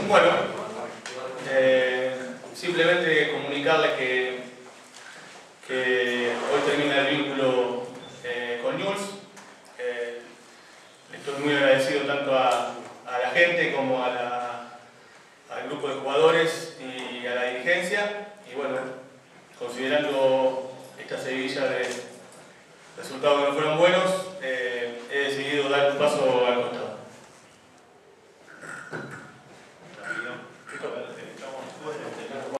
Bueno, simplemente comunicarles que hoy termina el vínculo con Newell's. Estoy muy agradecido tanto a la gente como al grupo de jugadores y a la dirigencia. Y bueno, considerando esta seguidilla de resultados que no fueron buenos,